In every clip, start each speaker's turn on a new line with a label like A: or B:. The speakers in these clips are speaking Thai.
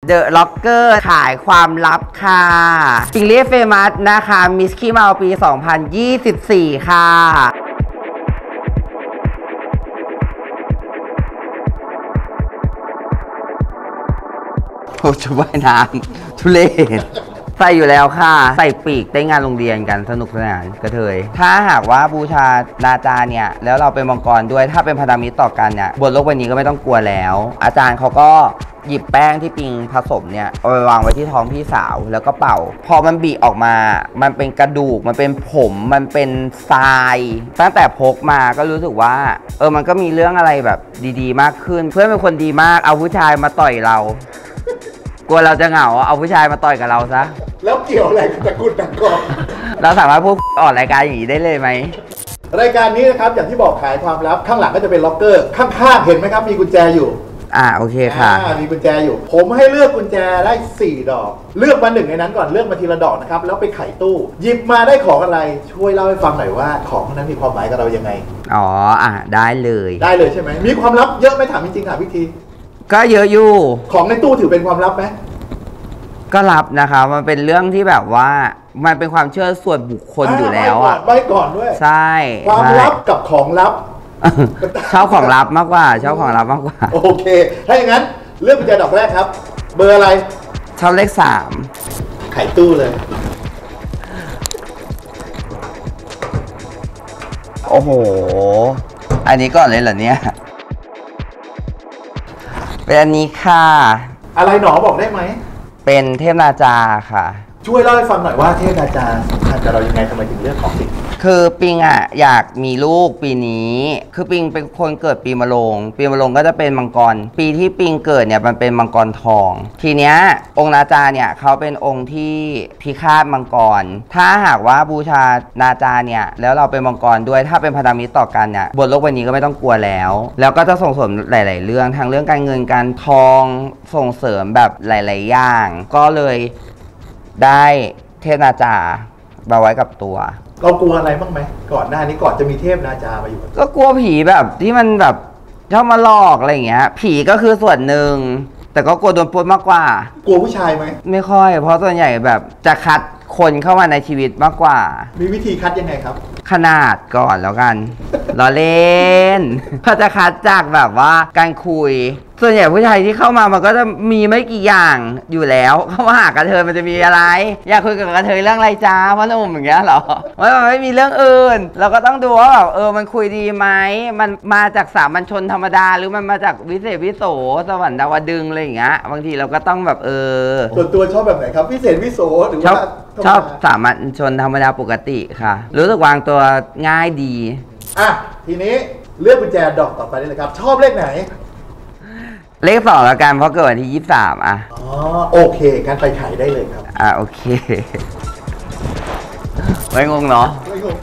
A: The Locker ขายความลับค่ะปิงเลียเฟมัสนะคะมิสกี้เมาปี 2024 ค่ะโอ้จะว่ายน้ำทุเรศใส่อยู่แล้วค่ะใส่ปีกได้งานโรงเรียนกันสนุกสนานกระเทยถ้าหากว่าบูชานาจาเนี่ยแล้วเราเป็นมังกรด้วยถ้าเป็นพันธมิตรต่อกันเนี่ยบนโลกใบนี้ก็ไม่ต้องกลัวแล้วอาจารย์เขาก็หยิบแป้งที่ปิงผสมเนี่ยเอาไปวางไว้ที่ท้องพี่สาวแล้วก็เป่าพอมันบีออกมามันเป็นกระดูกมันเป็นผมมันเป็นทรายตั้งแต่พกมาก็รู้สึกว่ามันก็มีเรื่องอะไรแบบดีๆมากขึ้นเพื่อนเป็นคนดีมากเอาผู้ชายมาต่อยเรากลัวเราจะเหงาเอาผู้ชายมาต่อยกับเราซะ
B: แล้วเกี่ยวอะไรกับตะกุดหนังกรอบ
A: เราสามารถพูดออกรายการอย่างนี้ได้เลยไหม
B: รายการนี้นะครับอย่างที่บอกขายความลับข้างหลังก็จะเป็นล็อกเกอร์ข้างๆเห็นไหมครับมีกุญแจอยู่
A: โอเคค่ะ
B: มีกุญแจอยู่ผมให้เลือกกุญแจได้4 ดอกเลือกมา1ในนั้นก่อนเลือกมาทีละดอกนะครับแล้วไปไขตู้หยิบมาได้ของอะไรช่วยเล่าให้ฟังหน่อยว่าของนั้นมีความหมายกับเรายังไง
A: ได้เลย
B: ใช่ไหมมีความลับเยอะไหมถามจริงๆค่ะพี่ที
A: ก็เยอะอยู่
B: ของในตู้ถือเป็นความลับไหม
A: ก็ลับนะคะมันเป็นเรื่องที่แบบว่ามันเป็นความเชื่อส่วนบุคคลอยู่แล้ว
B: ใบก่อนด้วย
A: ใช่
B: ความลับกับของลับ
A: ชอบของลับมากกว่าชอบของลับมากกว่า
B: โอเคถ้าอย่างนั้นเลือกกุญแจดอกแรกครับเบอร์อะไร
A: ชอบเลข3
B: ไขตู้เลย
A: โอ้โหอันนี้ก่อนเลยเหรอเนี่ยเป็นอันนี้ค่ะ
B: อะไรหนอบอกได้ไหม
A: เป็นเทพนาจาค่ะ
B: ช่วยเล่าให้ฟังหน่อยว่าเทพนาจาสำคัญกับเรายังไงทำไมถึงเลือกของปิง
A: คือปิงอยากมีลูกปีนี้คือปิงเป็นคนเกิดปีมะโรงก็จะเป็นมังกรปีที่ปิงเกิดเนี่ยมันเป็นมังกรทองทีเนี้ยองค์นาจาเนี่ยเขาเป็นองค์ที่พิฆาตมังกรถ้าหากว่าบูชานาจาเนี่ยแล้วเราเป็นมังกรด้วยถ้าเป็นพันธมิตรต่อกันเนี่ยบนโลกใบนี้ก็ไม่ต้องกลัวแล้วก็จะส่งเสริมหลายๆเรื่องทั้งเรื่องการเงินการทองส่งเสริมแบบหลายๆอย่างก็เลยได้เทพนาจามาไว้กับตัว
B: เรากลัวอะไรบ้างไหมก่อนหน้านี้ก่อนจะมีเทพนาจามาอยู่
A: ก็กลัวผีแบบที่มันแบบชอบมาหลอกอะไรอย่างเงี้ยผีก็คือส่วนหนึ่งแต่ก็กลัวโดนปล้นมากกว่าก
B: ลัวผู้ชายไหม
A: ไม่ค่อยเพราะส่วนใหญ่แบบจะคัดคนเข้ามาในชีวิตมากกว่า
B: มีวิธีคัดยังไงครับ
A: ขนาดก่อนแล้วกันล้อเล่นเขาจะคัดจากแบบว่าการคุยส่วนใหญ่ผู้ชายที่เข้ามามันก็จะมีไม่กี่อย่างอยู่แล้วเข้ามาหากระเทยมันจะมีอะไรอยากคุยกับกระเทยเรื่องอะไรจ้าพ่อหนุ่มอย่างเงี้ยหรอว่ามันไม่มีเรื่องอื่นเราก็ต้องดูว่าแบบมันคุยดีไหมมันมาจากสามัญชนธรรมดาหรือมันมาจากวิเศษวิโสสวรรค์ดาวดึงอะไรอย่างเงี้ยบางทีเราก็ต้องแบบ
B: ส่วนตัวชอบแบบไหนครับวิเศษวิโสหรือว่า
A: ชอบสามัญชนธรรมดาปกติค่ะรู้สึกวางตัวง่ายดี
B: ทีนี้เลือกกุญแจดอกต่อไปได้เลยครับชอบเลขไหน
A: เลข2แล้วกันเพราะเกิดวันที่23
B: โอเคงั้นไปไขได้เลยครับ
A: โอเคไม่งงเนาะ
B: ไม่งง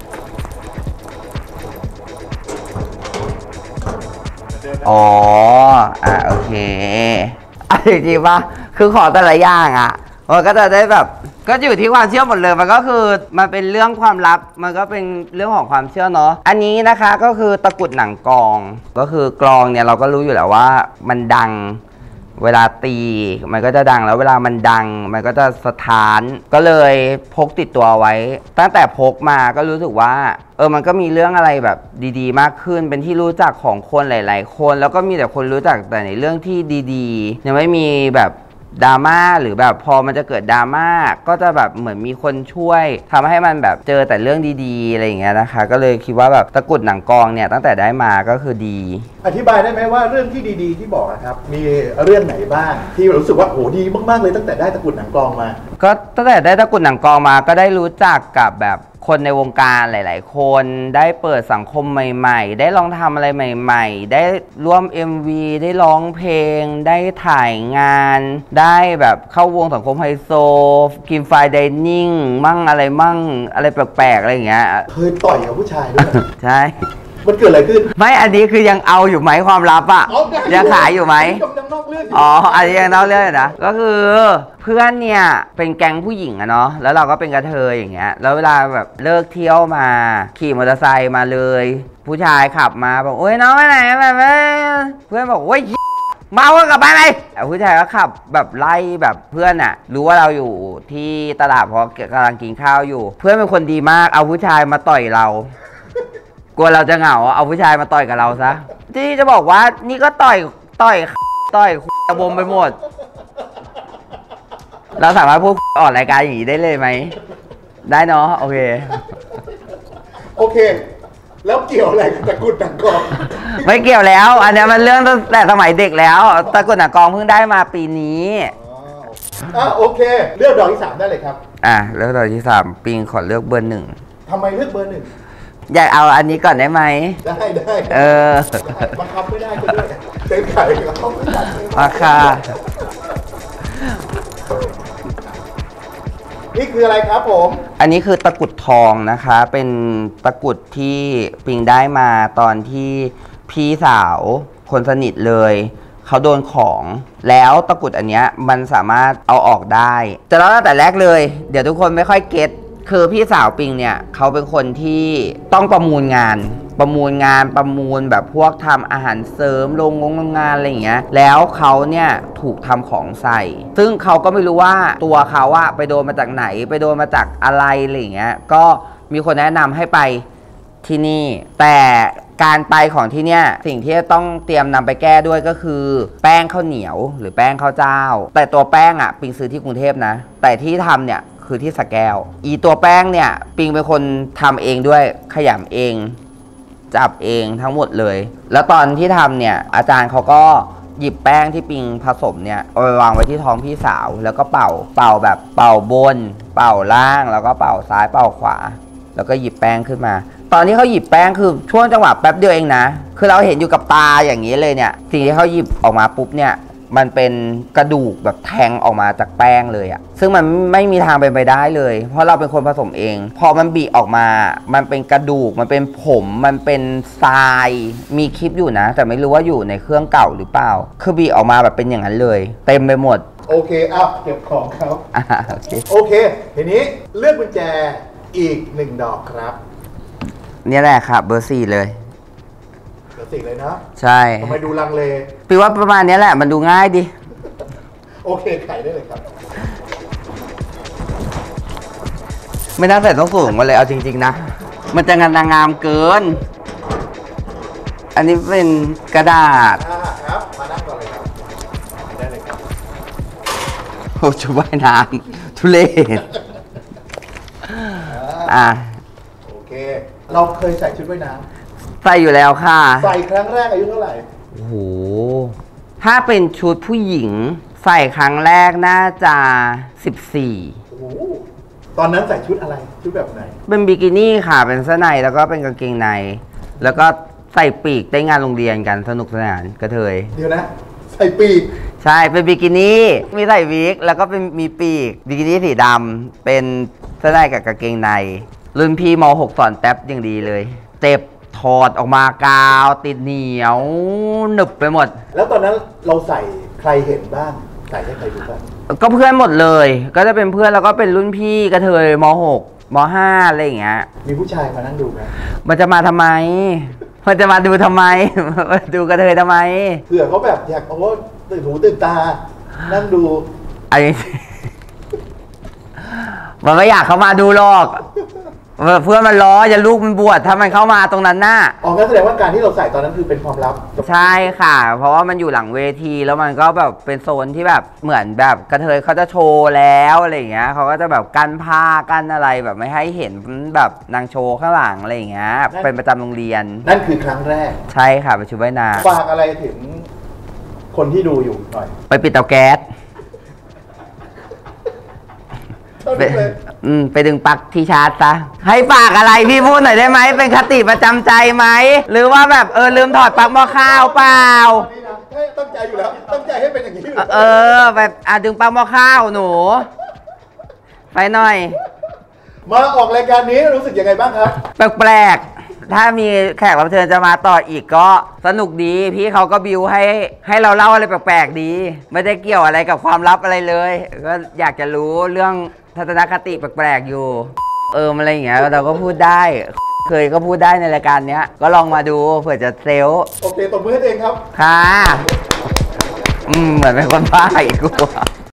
A: โอเคจริงๆป่ะคือขอแต่ละอย่างมันก็จะได้แบบก็อยู่ที่ความเชื่อหมดเลยมันก็คือมันเป็นเรื่องความลับมันก็เป็นเรื่องของความเชื่อเนาะอันนี้นะคะก็คือตะกุดหนังกองก็คือกลองเนี่ยเราก็รู้อยู่แล้วว่ามันดังเวลาตีมันก็จะดังแล้วเวลามันดังมันก็จะสะท้านก็เลยพกติดตัวไว้ตั้งแต่พกมาก็รู้สึกว่ามันก็มีเรื่องอะไรแบบดีๆมากขึ้นเป็นที่รู้จักของคนหลายๆคนแล้วก็มีแต่คนรู้จักแต่ในเรื่องที่ดีๆยังไม่มีแบบดราม่าหรือแบบพอมันจะเกิดดราม่าก็จะแบบเหมือนมีคนช่วยทำให้มันแบบเจอแต่เรื่องดีๆอะไรอย่างเงี้ยนะคะก็เลยคิดว่าแบบตะกุดหนังกองเนี่ยตั้งแต่ได้มาก็คือดี
B: อธิบายได้ไหมว่าเรื่องที่ดีๆที่บอกนะครับมีเรื่องไหนบ้างที่รู้สึกว่าโหดีมากๆเลยตั้งแต่ได้ตะกุดหนังกองมา
A: ก็ตั้งแต่ได้ตะกุดหนังกองมาก็ได้รู้จักกับแบบคนในวงการหลายๆคนได้เปิดสังคมใหม่ๆได้ลองทำอะไรใหม่ๆได้ร่วม MV ได้ร้องเพลงได้ถ่ายงานได้แบบเข้าวงสังคมไฮโซกินไฟน์ไดนิ่งมั่งอะไรแปลกๆอะไรอย่างเงี้ย
B: เคยต่อยกับผู้ชายด้วย
A: ใช่
B: มันเกิดอะไรขึ้น
A: ไม่อันนี้คือยังเอาอยู่ไหมความลับยังขายอยู่ไหมอันนี้ยังนอกเรื่องนะก็คือเพื่อนเนี่ยเป็นแก๊งผู้หญิงเนาะแล้วเราก็เป็นกระเทยอย่างเงี้ยแล้วเวลาแบบเลิกเที่ยวมาขี่มอเตอร์ไซค์มาเลยผู้ชายขับมาบอกโอ๊ยน้องไปไหนแบบเพื่อนบอกโอ๊ยเมาก็กลับบ้านไปผู้ชายก็ขับแบบไล่แบบเพื่อนอะรู้ว่าเราอยู่ที่ตลาดเพราะกำลังกินข้าวอยู่ เพื่อนเป็นคนดีมากเอาผู้ชายมาต่อยเรากลัวเราจะเหงาเอาผู้ชายมาต่อยกับเราซะที่จะบอกว่านี่ก็ต่อยตะบมไปหมดเราสามารถพูดออกรายการอย่างนี้ได้เลยไหมได้เนาะโอเค
B: โอเค แล้วเกี่ยวอะไรกับตะกรุดหนังกอง
A: ไม่เกี่ยวแล้ว อันนี้มันเรื่องตั้งแต่สมัยเด็กแล้วตะกรุดหนังกองเพิ่งได้มาปีนี้
B: โอเค เลือกดอกที่ 3ได้เลยครับ
A: เลือกดอกที่3ปิงขอเลือกเบอร์ 1
B: ทำไมเลือกเบอร์ 1
A: อยากเอาอันนี้ก่อนได้ไหม
B: ได้บังคับไม่ได้ก็ด้วยเต็มไข่เขาไม่ได้
A: ราคา
B: นี่คืออะไรครับผม
A: อันนี้คือตะกรุดทองนะคะ เป็นตะกรุดที่ปิงได้มาตอนที่พี่สาวคนสนิทเลยเขาโดนของแล้วตะกรุดอันเนี้ยมันสามารถเอาออกได้แต่แล้วตั้งแต่แรกเลยเดี๋ยวทุกคนไม่ค่อยเก็ตคือพี่สาวปิงเนี่ยเขาเป็นคนที่ต้องประมูลงานแบบพวกทำอาหารเสริมโรงงานอะไรอย่างเงี้ยแล้วเขาเนี่ยถูกทำของใส่ซึ่งเขาก็ไม่รู้ว่าตัวเขาอะไปโดนมาจากไหนไปโดนมาจากอะไรอะไรอย่างเงี้ยก็มีคนแนะนำให้ไปที่นี่แต่การไปของที่เนี่ยสิ่งที่ต้องเตรียมนำไปแก้ด้วยก็คือแป้งข้าวเหนียวหรือแป้งข้าวเจ้าแต่ตัวแป้งอะปิงซื้อที่กรุงเทพนะแต่ที่ทำเนี่ยคือที่สระแก้วตัวแป้งเนี่ยปิงเป็นคนทำเองด้วยขยำเองจับเองทั้งหมดเลยแล้วตอนที่ทำเนี่ยอาจารย์เขาก็หยิบแป้งที่ปิงผสมเนี่ยเอาไปวางไว้ที่ท้องพี่สาวแล้วก็เป่าแบบเป่าบนเป่าล่างแล้วก็เป่าซ้ายเป่าขวาแล้วก็หยิบแป้งขึ้นมาตอนที่เขาหยิบแป้งคือช่วงจังหวะแป๊บเดียวเองนะคือเราเห็นอยู่กับตาอย่างนี้เลยเนี่ยสิ่งที่เขาหยิบออกมาปุ๊บเนี่ยมันเป็นกระดูกแบบแทงออกมาจากแป้งเลยอะซึ่งมันไม่มีทางเป็นไปได้เลยเพราะเราเป็นคนผสมเองพอมันบีออกมามันเป็นกระดูกมันเป็นผมมันเป็นทรายมีคลิปอยู่นะแต่ไม่รู้ว่าอยู่ในเครื่องเก่าหรือเปล่าคือบีออกมาแบบเป็นอย่างนั้นเลยเต็มไปหมด
B: โอเคเก็บของครับโอเคทีนี้เลือกกุญแจอีก1 ดอกครับ
A: นี่แหละครับเบอร์ 4เลย
B: เลยนะ
A: ใช่
B: ทำไมดูลังเล
A: พี่ว่าประมาณนี้แหละมันดูง่ายดิ
B: โอเคไขได้เลยครับ
A: ไม่น่าใส่ต้องสูงมาเลยเอาจริงๆนะมันจะงามเกินอันนี้เป็นกระดาษ
B: ครับมานั่งก่อนเลยครับได้เลยครับ
A: โอ้ชุดว่ายน้ำทุเรศ
B: โอเคเราเคยใส่ชุดว่ายน้ำ
A: ใส่อยู่แล้วค่ะ
B: ใส่ครั้งแรกอายุเท่าไหร่
A: โอ้โหถ้าเป็นชุดผู้หญิงใส่ครั้งแรกน่าจะ14
B: โอ้โหตอนนั้นใส่ชุดอะไรชุดแบบไหน
A: เป็นบิกินี่ค่ะเป็นเสื้อในแล้วก็เป็นกางเกงในแล้วก็ใส่ปีกได้งานโรงเรียนกันสนุกสนานกระเทย
B: เดี๋ยวนะใส่ปีก
A: ใช่เป็นบิกินี่มีใส่วิกแล้วก็เป็นมีปีกบิกินี่สีดำเป็นเสื้อในกับกางเกงในรุ่นพี่ม.6 สอนแท็บอย่างดีเลยเจ็บถอดออกมากาวติดเหนียวหนึบไปหมด
B: แล้วตอนนั้นเราใส่ใครเห็นบ้างใส่ให้ใครดูบ้าง
A: ก็เพื่อนหมดเลยก็จะเป็นเพื่อนแล้วก็เป็นรุ่นพี่กระเทยม.6 ม.5 อะไรอย่างเงี้ย
B: มีผู้ชายมานั่งดูไหม
A: มันจะมาทำไมมันจะมาดูทำไมดูกระเทยทำไม
B: เผื่อเขาแบบอยากตื่นหูตื่นตานั่งดู
A: ไอ้มันไม่อยากเขามาดูหรอกเพื่อนมันล้อจะลูกมันบวชถ้ามันเข้ามาตรงนั้นน่ะ
B: งั้นแสดงว่าการที่เราใส่ตอนนั้นคือเป็นความลับ
A: ใช่ค่ะเพราะว่ามันอยู่หลังเวทีแล้วมันก็แบบเป็นโซนที่แบบเหมือนแบบกระเทยเขาจะโชว์แล้วอะไรอย่างเงี้ยเขาก็จะแบบกั้นผ้ากั้นอะไรแบบไม่ให้เห็นแบบนางโชว์ข้างหลังอะไรอย่างเงี้ยเป็นประจำโรงเรียน
B: นั่นคือครั้งแรก
A: ใช่ค่ะไปชุดว่ายน้
B: ำฝากอะไรถึงคนที่ดูอยู่หน่อย
A: ไปปิดเตาแก๊สไปดึงปลั๊กที่ชาร์จซะให้ฝากอะไรพี่พูดหน่อยได้ไหมเป็นคติประจำใจไหมหรือว่าแบบลืมถอดปลั๊กหม้อข้าวเปล่า
B: ตั้งใจอยู่แล้วตั้งใจให้เป็นอย่างนี้
A: แบบดึงปลั๊กหม้อข้าวหนูไปหน่อย
B: มาออกรายการนี้รู้สึกยังไงบ้างครับ
A: แปลกๆถ้ามีแขกรับเชิญจะมาต่ออีกก็สนุกดีพี่เขาก็บิวให้เราเล่าอะไรแปลกๆดีไม่ได้เกี่ยวอะไรกับความลับอะไรเลยก็อยากจะรู้เรื่องทัศนคติแปลกๆอยู่อะไรอย่างเงี้ยเราก็พูดได้เคยก็พูดได้ในรายการเนี้ยก็ลองมาดูเผื่อจะเซลล์
B: โอเคตบมือให้เองครับ
A: ค่ะเหมือนเป็นคนบ้าอีกกูอะ